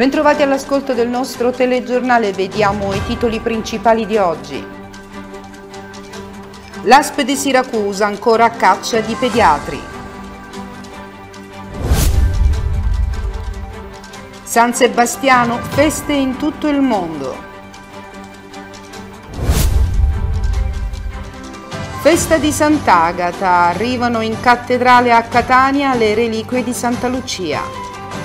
Bentrovati all'ascolto del nostro telegiornale, vediamo i titoli principali di oggi. L'ASP di Siracusa ancora a caccia di pediatri. San Sebastiano, feste in tutto il mondo. Festa di Sant'Agata, arrivano in cattedrale a Catania le reliquie di Santa Lucia.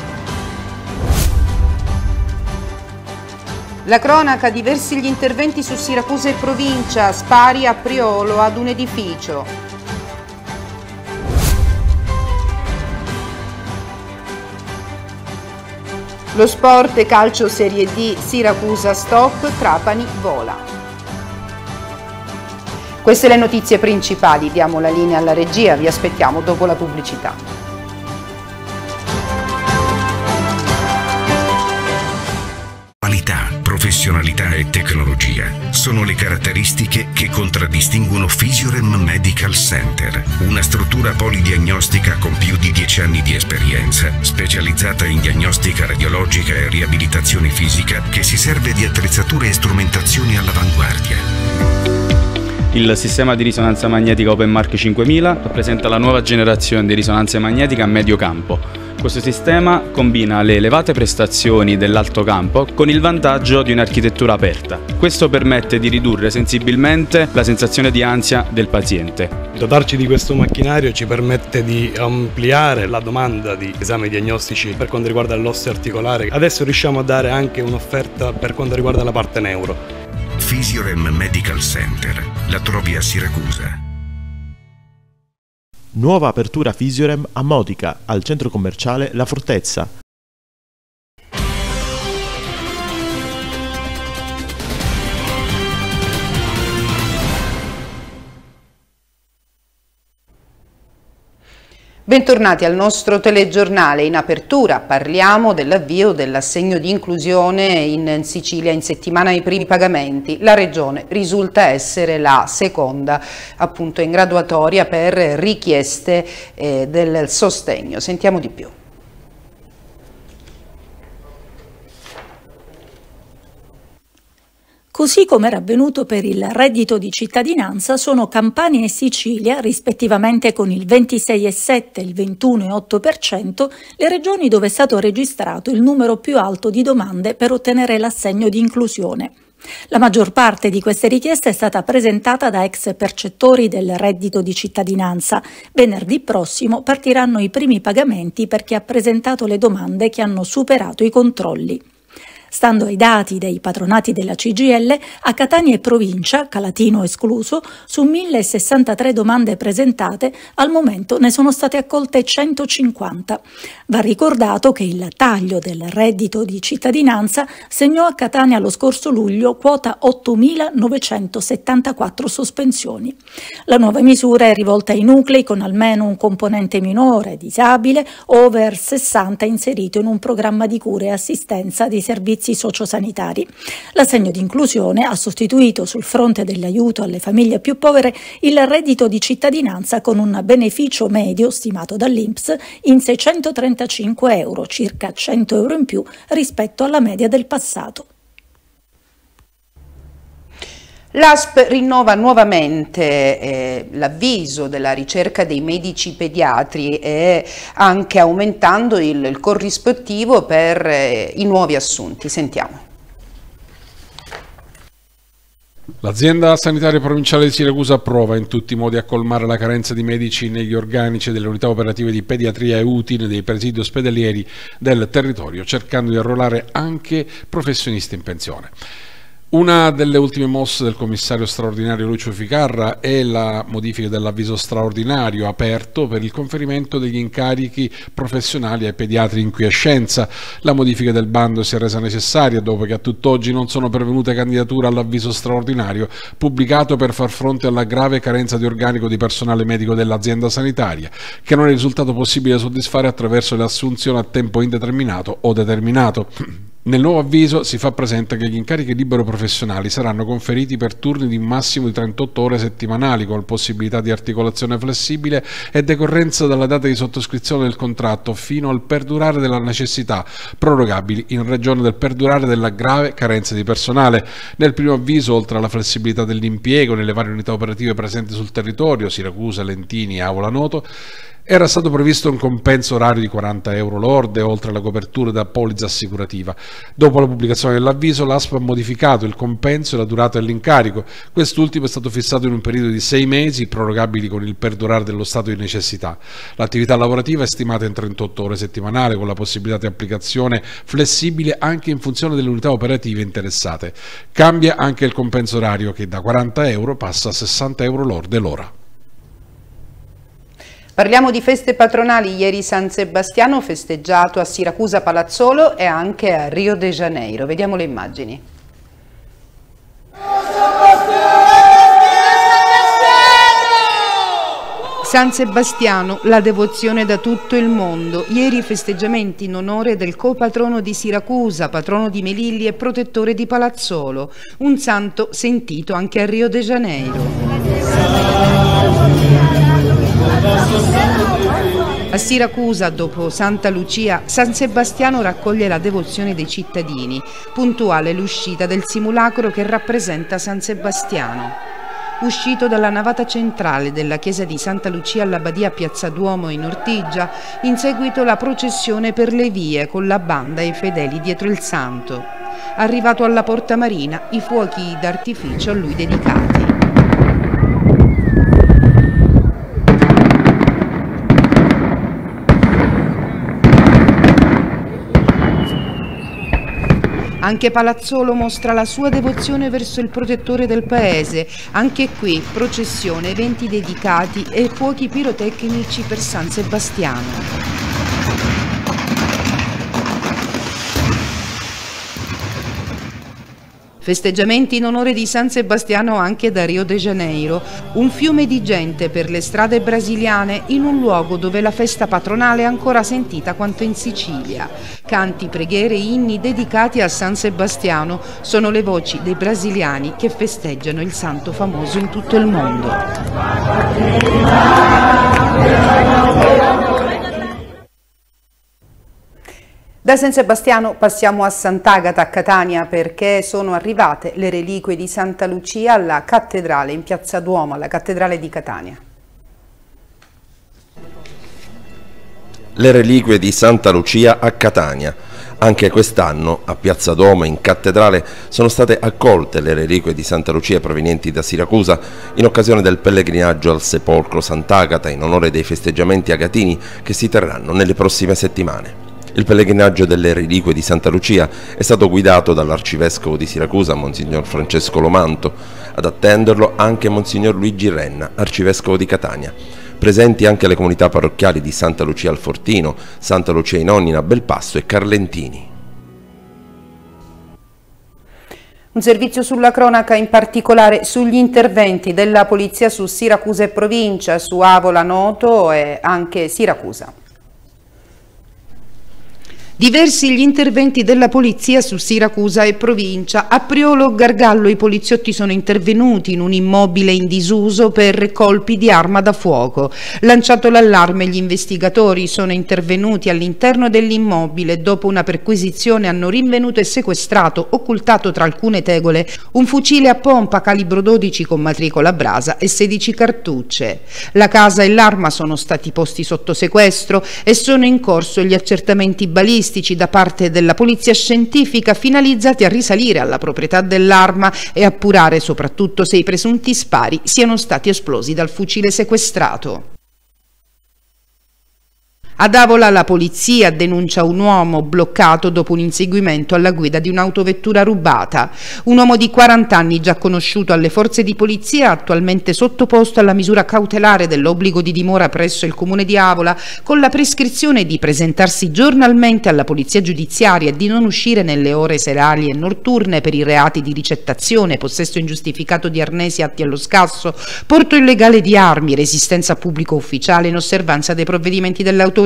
La cronaca, diversi gli interventi su Siracusa e provincia, spari a Priolo ad un edificio. Lo sport, calcio Serie D, Siracusa stop, Trapani vola. Queste le notizie principali, diamo la linea alla regia, vi aspettiamo dopo la pubblicità. Qualità, professionalità e tecnologia sono le caratteristiche che contraddistinguono Physiorem Medical Center, una struttura polidiagnostica con più di 10 anni di esperienza, specializzata in diagnostica radiologica e riabilitazione fisica, che si serve di attrezzature e strumentazioni all'avanguardia. Il sistema di risonanza magnetica OpenMark 5000 rappresenta la nuova generazione di risonanza magnetica a medio campo. Questo sistema combina le elevate prestazioni dell'alto campo con il vantaggio di un'architettura aperta. Questo permette di ridurre sensibilmente la sensazione di ansia del paziente. Dotarci di questo macchinario ci permette di ampliare la domanda di esami diagnostici per quanto riguarda l'osso articolare. Adesso riusciamo a dare anche un'offerta per quanto riguarda la parte neuro. Physiorem Medical Center, la trovi a Siracusa. Nuova apertura Physiorem a Modica, al centro commerciale La Fortezza. Bentornati al nostro telegiornale. In apertura parliamo dell'avvio dell'assegno di inclusione in Sicilia in settimana ai primi pagamenti. La Regione risulta essere la seconda appunto in graduatoria per richieste del sostegno. Sentiamo di più. Così come era avvenuto per il reddito di cittadinanza, sono Campania e Sicilia, rispettivamente con il 26,7 e il 21,8%, le regioni dove è stato registrato il numero più alto di domande per ottenere l'assegno di inclusione. La maggior parte di queste richieste è stata presentata da ex percettori del reddito di cittadinanza. Venerdì prossimo partiranno i primi pagamenti per chi ha presentato le domande che hanno superato i controlli. Stando ai dati dei patronati della CGIL, a Catania e provincia, Calatino escluso, su 1063 domande presentate, al momento ne sono state accolte 150. Va ricordato che il taglio del reddito di cittadinanza segnò a Catania lo scorso luglio quota 8.974 sospensioni. La nuova misura è rivolta ai nuclei con almeno un componente minore, disabile, over 60 inserito in un programma di cura e assistenza dei servizi sociosanitari. L'assegno di inclusione ha sostituito sul fronte dell'aiuto alle famiglie più povere il reddito di cittadinanza con un beneficio medio stimato dall'INPS in 635 euro, circa 100 euro in più rispetto alla media del passato. L'ASP rinnova nuovamente l'avviso della ricerca dei medici pediatri e anche aumentando il corrispettivo per i nuovi assunti. Sentiamo. L'azienda sanitaria provinciale di Siracusa prova in tutti i modi a colmare la carenza di medici negli organici delle unità operative di pediatria e utile dei presidi ospedalieri del territorio, cercando di arruolare anche professionisti in pensione. Una delle ultime mosse del commissario straordinario Lucio Ficarra è la modifica dell'avviso straordinario aperto per il conferimento degli incarichi professionali ai pediatri in quiescenza. La modifica del bando si è resa necessaria dopo che a tutt'oggi non sono pervenute candidature all'avviso straordinario pubblicato per far fronte alla grave carenza di organico di personale medico dell'azienda sanitaria, che non è risultato possibile soddisfare attraverso le assunzioni a tempo indeterminato o determinato. Nel nuovo avviso si fa presente che gli incarichi libero professionali saranno conferiti per turni di un massimo di 38 ore settimanali, con possibilità di articolazione flessibile e decorrenza dalla data di sottoscrizione del contratto fino al perdurare della necessità, prorogabili in ragione del perdurare della grave carenza di personale. Nel primo avviso, oltre alla flessibilità dell'impiego nelle varie unità operative presenti sul territorio, Siracusa, Lentini e Avola Noto, era stato previsto un compenso orario di 40 euro lorde, oltre alla copertura da polizza assicurativa. Dopo la pubblicazione dell'avviso, l'ASP ha modificato il compenso e la durata dell'incarico. Quest'ultimo è stato fissato in un periodo di 6 mesi, prorogabili con il perdurare dello stato di necessità. L'attività lavorativa è stimata in 38 ore settimanali, con la possibilità di applicazione flessibile anche in funzione delle unità operative interessate. Cambia anche il compenso orario, che da 40 euro passa a 60 euro lorde l'ora. Parliamo di feste patronali. Ieri San Sebastiano festeggiato a Siracusa Palazzolo e anche a Rio de Janeiro. Vediamo le immagini. San Sebastiano, la devozione da tutto il mondo. Ieri festeggiamenti in onore del copatrono di Siracusa, patrono di Melilli e protettore di Palazzolo. Un santo sentito anche a Rio de Janeiro. A Siracusa, dopo Santa Lucia, San Sebastiano raccoglie la devozione dei cittadini. Puntuale l'uscita del simulacro che rappresenta San Sebastiano. Uscito dalla navata centrale della chiesa di Santa Lucia all'Abbadia Piazza Duomo in Ortigia, in seguito la processione per le vie con la banda e i fedeli dietro il santo. Arrivato alla Porta Marina, i fuochi d'artificio a lui dedicati. Anche Palazzolo mostra la sua devozione verso il protettore del paese. Anche qui processione, eventi dedicati e fuochi pirotecnici per San Sebastiano. Festeggiamenti in onore di San Sebastiano anche da Rio de Janeiro. Un fiume di gente per le strade brasiliane in un luogo dove la festa patronale è ancora sentita quanto in Sicilia. Canti, preghiere e inni dedicati a San Sebastiano sono le voci dei brasiliani che festeggiano il santo famoso in tutto il mondo. Da San Sebastiano passiamo a Sant'Agata a Catania, perché sono arrivate le reliquie di Santa Lucia alla cattedrale in Piazza Duomo, alla cattedrale di Catania. Le reliquie di Santa Lucia a Catania. Anche quest'anno a Piazza Duomo in cattedrale sono state accolte le reliquie di Santa Lucia provenienti da Siracusa in occasione del pellegrinaggio al sepolcro Sant'Agata in onore dei festeggiamenti agatini che si terranno nelle prossime settimane. Il pellegrinaggio delle reliquie di Santa Lucia è stato guidato dall'arcivescovo di Siracusa, Monsignor Francesco Lomanto, ad attenderlo anche Monsignor Luigi Renna, arcivescovo di Catania. Presenti anche le comunità parrocchiali di Santa Lucia al Fortino, Santa Lucia in Onnina, Belpasso e Carlentini. Un servizio sulla cronaca, in particolare sugli interventi della polizia su Siracusa e provincia, su Avola Noto e anche Siracusa. Diversi gli interventi della polizia su Siracusa e provincia. A Priolo Gargallo i poliziotti sono intervenuti in un immobile in disuso per colpi di arma da fuoco. Lanciato l'allarme, gli investigatori sono intervenuti all'interno dell'immobile. Dopo una perquisizione hanno rinvenuto e sequestrato, occultato tra alcune tegole, un fucile a pompa calibro 12 con matricola Brasa e 16 cartucce. La casa e l'arma sono stati posti sotto sequestro e sono in corso gli accertamenti balistici da parte della polizia scientifica finalizzati a risalire alla proprietà dell'arma e appurare soprattutto se i presunti spari siano stati esplosi dal fucile sequestrato. Ad Avola la polizia denuncia un uomo bloccato dopo un inseguimento alla guida di un'autovettura rubata. Un uomo di 40 anni già conosciuto alle forze di polizia, attualmente sottoposto alla misura cautelare dell'obbligo di dimora presso il comune di Avola, con la prescrizione di presentarsi giornalmente alla polizia giudiziaria e di non uscire nelle ore serali e notturne per i reati di ricettazione, possesso ingiustificato di arnesi atti allo scasso, porto illegale di armi, resistenza a pubblico ufficiale in osservanza dei provvedimenti dell'autorità.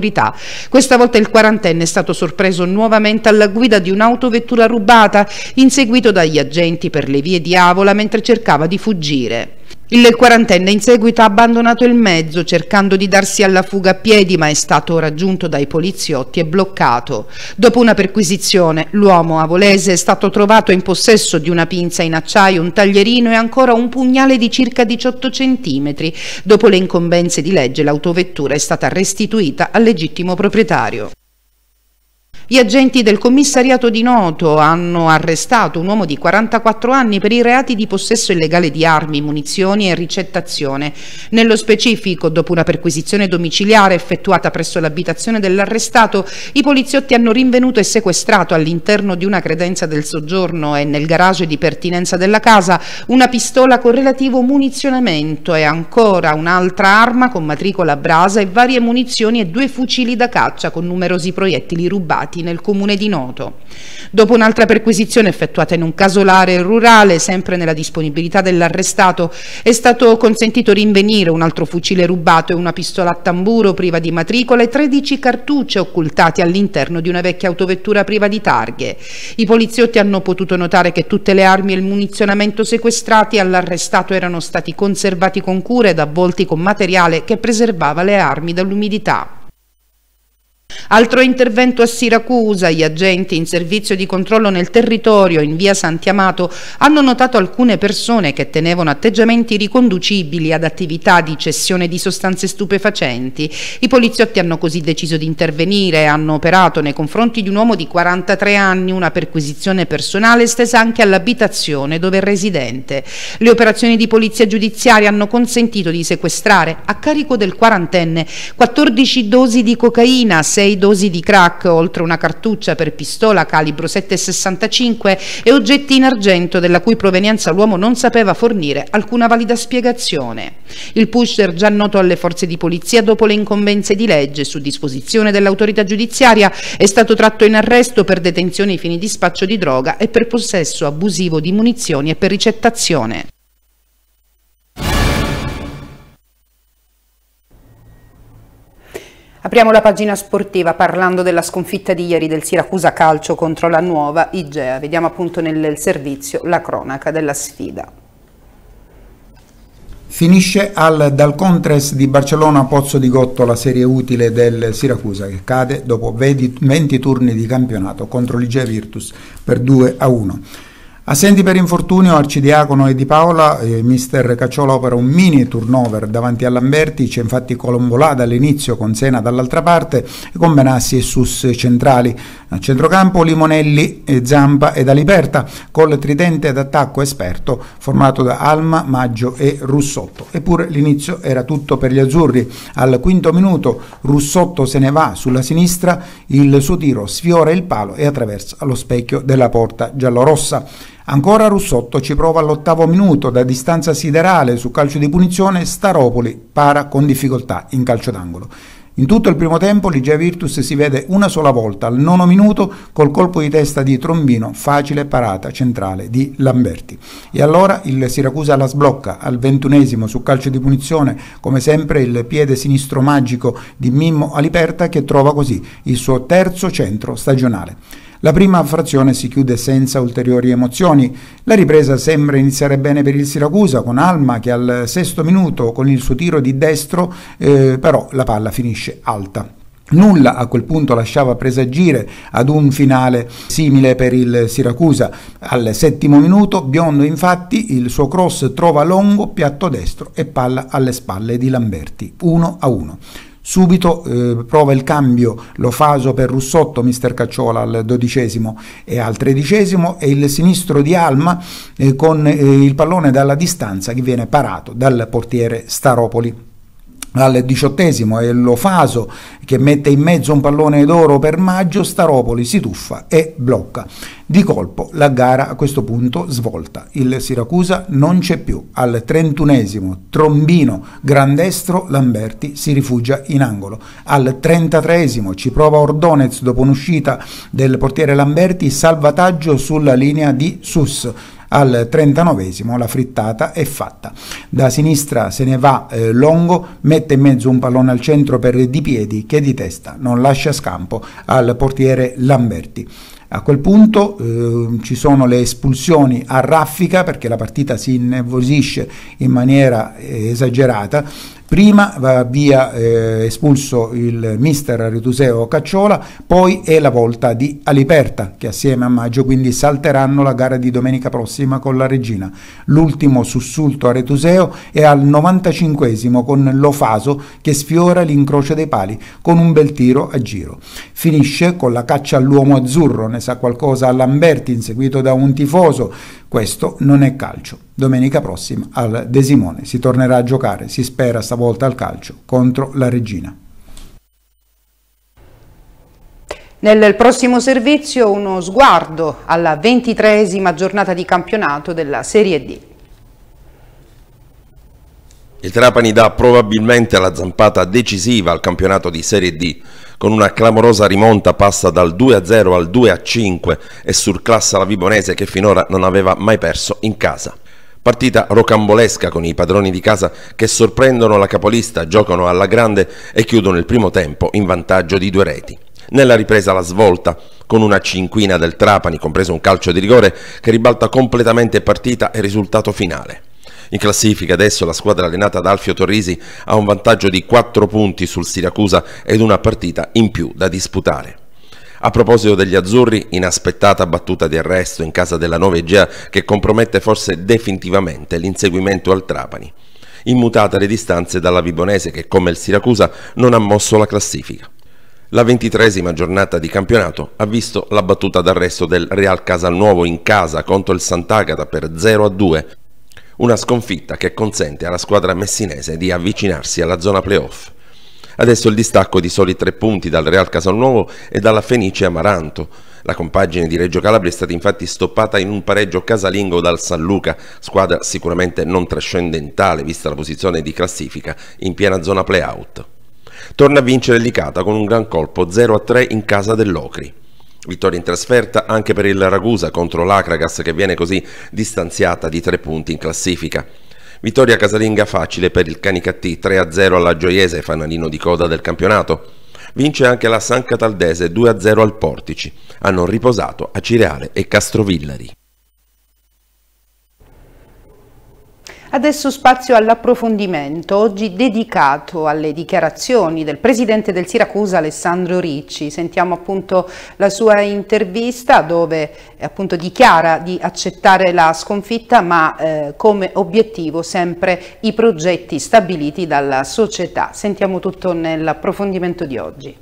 autorità. Questa volta il quarantenne è stato sorpreso nuovamente alla guida di un'autovettura rubata, inseguito dagli agenti per le vie di Avola mentre cercava di fuggire. Il quarantenne in seguito ha abbandonato il mezzo cercando di darsi alla fuga a piedi, ma è stato raggiunto dai poliziotti e bloccato. Dopo una perquisizione, l'uomo avolese è stato trovato in possesso di una pinza in acciaio, un taglierino e ancora un pugnale di circa 18 centimetri. Dopo le incombenze di legge, l'autovettura è stata restituita al legittimo proprietario. Gli agenti del commissariato di Noto hanno arrestato un uomo di 44 anni per i reati di possesso illegale di armi, munizioni e ricettazione. Nello specifico, dopo una perquisizione domiciliare effettuata presso l'abitazione dell'arrestato, i poliziotti hanno rinvenuto e sequestrato all'interno di una credenza del soggiorno e nel garage di pertinenza della casa una pistola con relativo munizionamento e ancora un'altra arma con matricola a brasa e varie munizioni e 2 fucili da caccia con numerosi proiettili rubati nel comune di Noto. Dopo un'altra perquisizione effettuata in un casolare rurale, sempre nella disponibilità dell'arrestato, è stato consentito rinvenire un altro fucile rubato e una pistola a tamburo priva di matricola e 13 cartucce occultati all'interno di una vecchia autovettura priva di targhe. I poliziotti hanno potuto notare che tutte le armi e il munizionamento sequestrati all'arrestato erano stati conservati con cura ed avvolti con materiale che preservava le armi dall'umidità. Altro intervento a Siracusa. Gli agenti in servizio di controllo nel territorio in via Santi Amato hanno notato alcune persone che tenevano atteggiamenti riconducibili ad attività di cessione di sostanze stupefacenti. I poliziotti hanno così deciso di intervenire e hanno operato nei confronti di un uomo di 43 anni una perquisizione personale estesa anche all'abitazione dove è residente. Le operazioni di polizia giudiziaria hanno consentito di sequestrare a carico del quarantenne 14 dosi di cocaina, 6 dosi di crack, oltre una cartuccia per pistola calibro 7,65 e oggetti in argento della cui provenienza l'uomo non sapeva fornire alcuna valida spiegazione. Il pusher, già noto alle forze di polizia dopo le incombenze di legge su disposizione dell'autorità giudiziaria, è stato tratto in arresto per detenzione ai fini di spaccio di droga e per possesso abusivo di munizioni e per ricettazione. Apriamo la pagina sportiva parlando della sconfitta di ieri del Siracusa Calcio contro la Nuova Igea. Vediamo appunto nel servizio la cronaca della sfida. Finisce dal Contres di Barcellona Pozzo di Gotto la serie utile del Siracusa, che cade dopo 20 turni di campionato contro l'Igea Virtus per 2-1. Assenti per infortunio Arcidiacono e Di Paola, mister Cacciola opera un mini turnover davanti a Lamberti, c'è infatti Colombolà dall'inizio con Sena dall'altra parte e con Benassi e Sus centrali. A centrocampo Limonelli, Zampa ed Aliperta col tridente d'attacco esperto formato da Alma, Maggio e Russotto. Eppure l'inizio era tutto per gli azzurri. Al quinto minuto Russotto se ne va sulla sinistra, il suo tiro sfiora il palo e attraversa lo specchio della porta giallorossa. Ancora Russotto ci prova all'8° minuto da distanza siderale su calcio di punizione, Staropoli para con difficoltà in calcio d'angolo. In tutto il primo tempo l'Igea Virtus si vede una sola volta al 9° minuto col colpo di testa di Trombino, facile parata centrale di Lamberti. E allora il Siracusa la sblocca al 21° su calcio di punizione, come sempre il piede sinistro magico di Mimmo Aliperta, che trova così il suo terzo centro stagionale. La prima frazione si chiude senza ulteriori emozioni. La ripresa sembra iniziare bene per il Siracusa, con Alma che al 6° minuto con il suo tiro di destro, però la palla finisce alta. Nulla a quel punto lasciava presagire ad un finale simile per il Siracusa. Al 7° minuto Biondo infatti il suo cross trova Longo, piatto destro e palla alle spalle di Lamberti, 1-1. Subito prova il cambio Lofaso per Russotto, mister Cacciola al 12° e al 13° e il sinistro di Alma con il pallone dalla distanza che viene parato dal portiere Staropoli. Al 18° è Lofaso che mette in mezzo un pallone d'oro per Maggio, Staropoli si tuffa e blocca. Di colpo la gara a questo punto svolta, il Siracusa non c'è più. Al 31° Trombino, gran destro, Lamberti si rifugia in angolo. Al 33° ci prova Ordonez dopo un'uscita del portiere Lamberti, salvataggio sulla linea di Sus. Al 39esimo la frittata è fatta. Da sinistra se ne va Longo, mette in mezzo un pallone al centro per Di Piedi che di testa non lascia scampo al portiere Lamberti. A quel punto ci sono le espulsioni a raffica perché la partita si innervosisce in maniera esagerata. Prima va via espulso il mister Retuseo Cacciola, poi è la volta di Aliperta che assieme a Maggio quindi salteranno la gara di domenica prossima con la Regina. L'ultimo sussulto a Retuseo è al 95esimo con Lofaso che sfiora l'incrocio dei pali con un bel tiro a giro. Finisce con la caccia all'uomo azzurro, ne sa qualcosa a Lamberti inseguito da un tifoso. Questo non è calcio. Domenica prossima al De Simone si tornerà a giocare, si spera stavolta al calcio, contro la Regina. Nel prossimo servizio uno sguardo alla 23esima giornata di campionato della Serie D. Il Trapani dà probabilmente la zampata decisiva al campionato di Serie D. Con una clamorosa rimonta passa dal 2-0 al 2-5 e surclassa la Vibonese che finora non aveva mai perso in casa. Partita rocambolesca con i padroni di casa che sorprendono la capolista, giocano alla grande e chiudono il primo tempo in vantaggio di 2 reti. Nella ripresa la svolta, con una cinquina del Trapani, compreso un calcio di rigore, che ribalta completamente partita e risultato finale. In classifica adesso la squadra allenata da Alfio Torrisi ha un vantaggio di 4 punti sul Siracusa ed una partita in più da disputare. A proposito degli azzurri, inaspettata battuta di arresto in casa della Nuova Egea che compromette forse definitivamente l'inseguimento al Trapani. Immutate le distanze dalla Vibonese che, come il Siracusa, non ha mosso la classifica. La 23esima giornata di campionato ha visto la battuta d'arresto del Real Casalnuovo in casa contro il Sant'Agata per 0-2, una sconfitta che consente alla squadra messinese di avvicinarsi alla zona playoff. Adesso il distacco di soli 3 punti dal Real Casalnuovo e dalla Fenice Amaranto. La compagine di Reggio Calabria è stata infatti stoppata in un pareggio casalingo dal San Luca, squadra sicuramente non trascendentale vista la posizione di classifica in piena zona play-out. Torna a vincere Licata con un gran colpo 0-3 in casa dell'Ocri. Vittoria in trasferta anche per il Ragusa contro l'Acragas che viene così distanziata di 3 punti in classifica. Vittoria casalinga facile per il Canicattì 3-0 alla Gioiese, fanalino di coda del campionato. Vince anche la San Cataldese 2-0 al Portici. Hanno riposato Acireale e Castrovillari. Adesso spazio all'approfondimento, oggi dedicato alle dichiarazioni del presidente del Siracusa Alessandro Ricci. Sentiamo appunto la sua intervista dove appunto dichiara di accettare la sconfitta ma come obiettivo sempre i progetti stabiliti dalla società. Sentiamo tutto nell'approfondimento di oggi.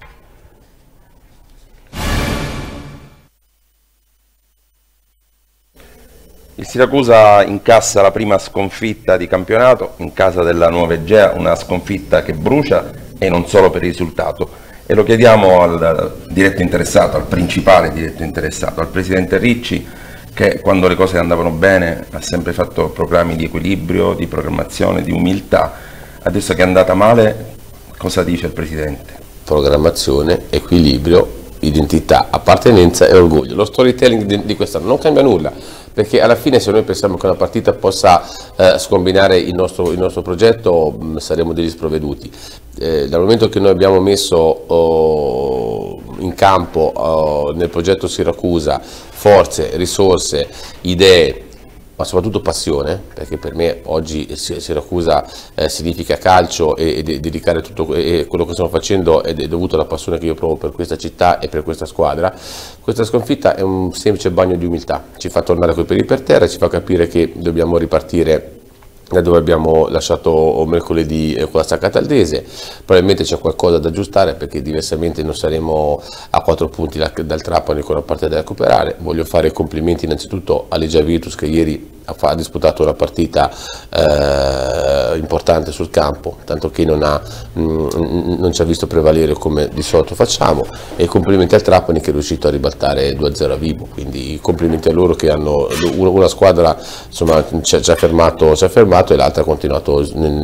Il Siracusa incassa la prima sconfitta di campionato in casa della Nuova Egea, una sconfitta che brucia e non solo per il risultato. E lo chiediamo al diretto interessato, al principale diretto interessato, al presidente Ricci, che quando le cose andavano bene ha sempre fatto proclami di equilibrio, di programmazione, di umiltà. Adesso che è andata male, cosa dice il presidente? Programmazione, equilibrio, identità, appartenenza e orgoglio. Lo storytelling di quest'anno non cambia nulla. Perché alla fine se noi pensiamo che una partita possa scombinare il nostro progetto saremo degli sprovveduti. Dal momento che noi abbiamo messo in campo nel progetto Siracusa forze, risorse, idee, ma soprattutto passione, perché per me oggi Siracusa significa calcio e dedicare tutto quello che stiamo facendo è dovuto alla passione che io provo per questa città e per questa squadra. Questa sconfitta è un semplice bagno di umiltà, ci fa tornare coi piedi per terra, ci fa capire che dobbiamo ripartire da dove abbiamo lasciato mercoledì con la San Cataldese. Probabilmente c'è qualcosa da aggiustare perché diversamente non saremo a 4 punti dal Trapani con una partita da recuperare. Voglio fare complimenti innanzitutto all'Egea Virtus che ieri ha disputato una partita importante sul campo, tanto che non ci ha visto prevalere come di solito facciamo, e complimenti al Trapani che è riuscito a ribaltare 2-0 a Vibo, quindi complimenti a loro che hanno una squadra, insomma, ci ha fermato e l'altra ha continuato nel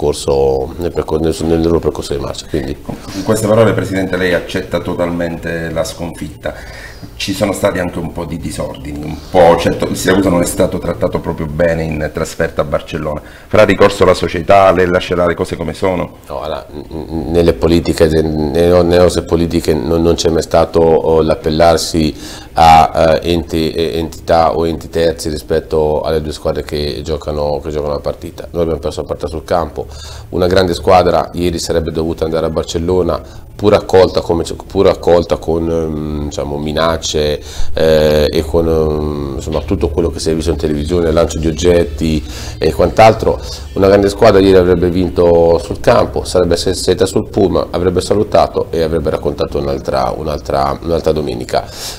loro percorso di marcia. Quindi. In queste parole, Presidente, lei accetta totalmente la sconfitta. Ci sono stati anche un po' di disordini, certo il Siracusa non è stato trattato proprio bene in trasferta a Barcellona. Farà ricorso alla società, lei lascerà le cose come sono? No, nelle politiche, nelle nostre politiche non c'è mai stato l'appellarsi a entità o enti terzi rispetto alle due squadre che giocano la partita. Noi abbiamo perso la partita sul campo, una grande squadra ieri sarebbe dovuta andare a Barcellona pur accolta con diciamo, minacce e con insomma, tutto quello che si è visto in televisione, lancio di oggetti e quant'altro. Una grande squadra ieri avrebbe vinto sul campo, sarebbe sedata sul pullman, avrebbe salutato e avrebbe raccontato un'altra domenica,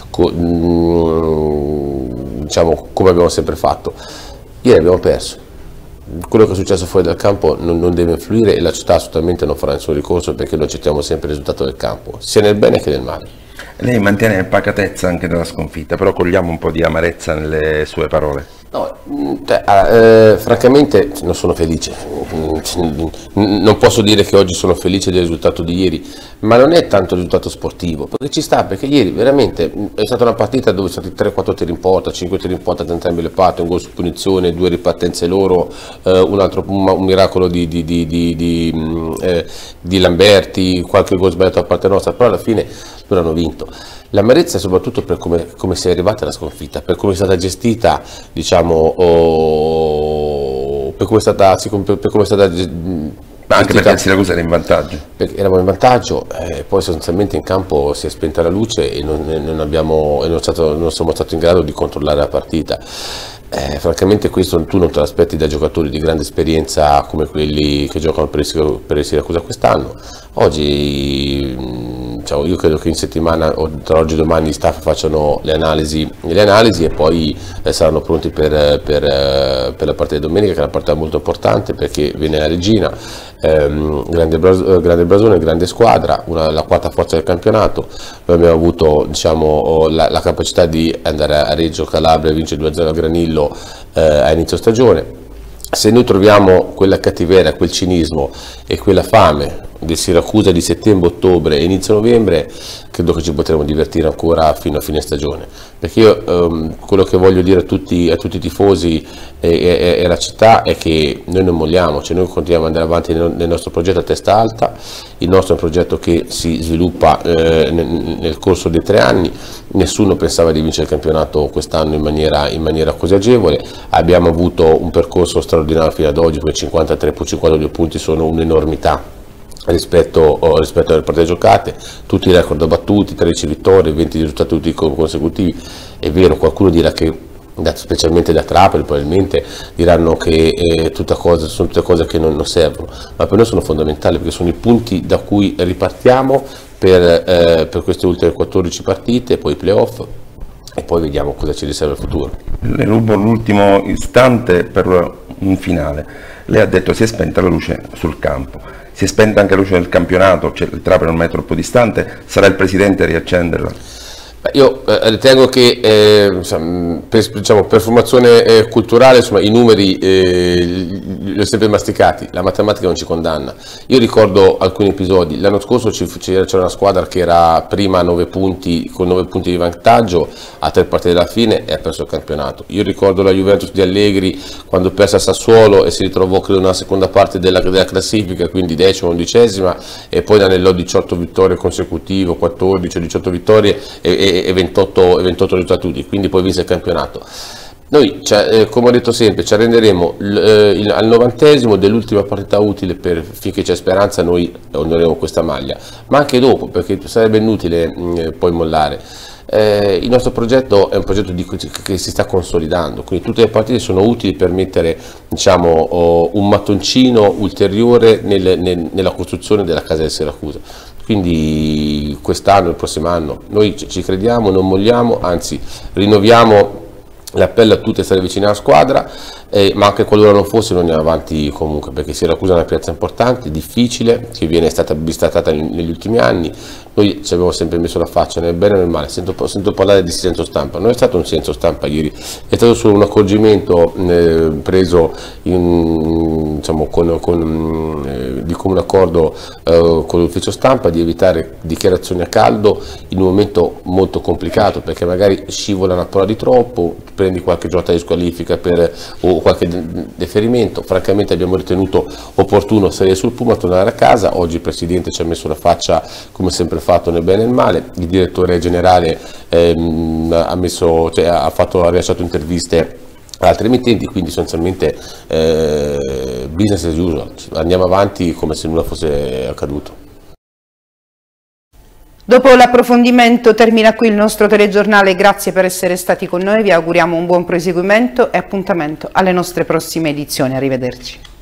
diciamo, come abbiamo sempre fatto. Ieri abbiamo perso. Quello che è successo fuori dal campo non deve influire e la città assolutamente non farà nessun ricorso, perché noi accettiamo sempre il risultato del campo, sia nel bene che nel male. Lei mantiene pacatezza anche nella sconfitta, però cogliamo un po' di amarezza nelle sue parole. No, francamente non sono felice, non posso dire che oggi sono felice del risultato di ieri, ma non è tanto il risultato sportivo, perché ci sta, perché ieri veramente è stata una partita dove sono stati 3-4 tiri in porta, 5 tiri in porta da entrambe le parti, un gol su punizione, 2 ripartenze loro, un miracolo di Lamberti, qualche gol sbagliato da parte nostra, però alla fine loro hanno vinto. L'amarezza è soprattutto per come si è arrivata alla sconfitta, per come è stata gestita, diciamo, per come è stata ma anche perché il Siracusa era in vantaggio. Perché eravamo in vantaggio, poi sostanzialmente in campo si è spenta la luce e non siamo stati in grado di controllare la partita. Francamente questo tu non te l'aspetti da giocatori di grande esperienza come quelli che giocano per il Siracusa quest'anno. Oggi io credo che in settimana o tra oggi e domani gli staff facciano le analisi e poi saranno pronti per la partita di domenica, che è una partita molto importante perché viene a Regina, grande blasone, grande squadra, la quarta forza del campionato. Noi abbiamo avuto, diciamo, la capacità di andare a Reggio Calabria e vincere 2-0 a Granillo a inizio stagione. Se noi troviamo quella cattiveria, quel cinismo e quella fame del Siracusa di settembre-ottobre e inizio novembre, credo che ci potremo divertire ancora fino a fine stagione, perché io quello che voglio dire a tutti i tifosi e alla città è che noi non molliamo, cioè noi continuiamo ad andare avanti nel nostro progetto a testa alta. Il nostro è un progetto che si sviluppa nel corso dei 3 anni, nessuno pensava di vincere il campionato quest'anno in maniera così agevole, abbiamo avuto un percorso straordinario fino ad oggi, quei 52 punti sono un'enormità rispetto alle partite giocate, tutti i record battuti, 13 vittorie, 20 risultati tutti consecutivi. È vero, qualcuno dirà che, specialmente da Trapani probabilmente, diranno che sono tutte cose che non servono, ma per noi sono fondamentali perché sono i punti da cui ripartiamo per queste ultime 14 partite, poi i playoff e poi vediamo cosa ci riserva il futuro. Le rubo l'ultimo istante per un finale. Lei ha detto si è spenta la luce sul campo, si è spenta anche la luce del campionato, cioè il Trapani non è troppo distante, sarà il Presidente a riaccenderla? Io ritengo che per formazione culturale, insomma, i numeri li ho sempre masticati, la matematica non ci condanna. Io ricordo alcuni episodi, l'anno scorso c'era una squadra che era prima a 9 punti, con 9 punti di vantaggio, a 3 partite dalla fine e ha perso il campionato. Io ricordo la Juventus di Allegri quando perse a Sassuolo e si ritrovò credo nella seconda parte della classifica, quindi 10ª, 11ª, e poi anellò 18 vittorie consecutive, 14 o 18 vittorie e 28 risultati, quindi poi vinse il campionato. Noi, come ho detto sempre, ci arrenderemo al 90° dell'ultima partita utile finché c'è speranza, noi onoreremo questa maglia, ma anche dopo, perché sarebbe inutile poi mollare. Il nostro progetto è un progetto che si sta consolidando, quindi tutte le partite sono utili per mettere, diciamo, un mattoncino ulteriore nella costruzione della casa del Siracusa. Quindi quest'anno, il prossimo anno, noi ci crediamo, non molliamo, anzi rinnoviamo L'appello a tutti è stare vicini alla squadra, ma anche qualora non fosse noi andiamo avanti comunque, perché Siracusa è una piazza importante, difficile, che è stata bistrattata negli ultimi anni. Noi ci abbiamo sempre messo la faccia nel bene e nel male. Sento parlare di silenzio stampa, non è stato un silenzio stampa ieri, è stato solo un accorgimento preso diciamo, di comune accordo con l'ufficio stampa, di evitare dichiarazioni a caldo in un momento molto complicato, perché magari scivola una parola di troppo, prendi qualche giornata di squalifica o qualche deferimento. Francamente abbiamo ritenuto opportuno salire sul pullman, tornare a casa. Oggi il Presidente ci ha messo la faccia come sempre fatto nel bene e nel male, il Direttore Generale ha rilasciato interviste ad altri emittenti, quindi sostanzialmente business as usual, andiamo avanti come se nulla fosse accaduto. Dopo l'approfondimento termina qui il nostro telegiornale, grazie per essere stati con noi, vi auguriamo un buon proseguimento e appuntamento alle nostre prossime edizioni, arrivederci.